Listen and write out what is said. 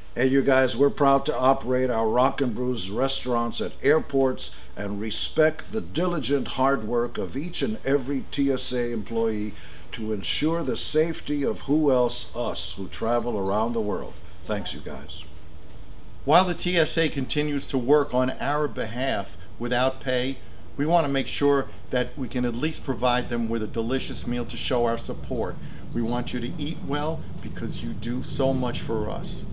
Hey, you guys, we're proud to operate our Rock and Brews restaurants at airports and respect the diligent hard work of each and every TSA employee to ensure the safety of who else us who travel around the world. Thanks, you guys. While the TSA continues to work on our behalf without pay, we want to make sure that we can at least provide them with a delicious meal to show our support. We want you to eat well because you do so much for us.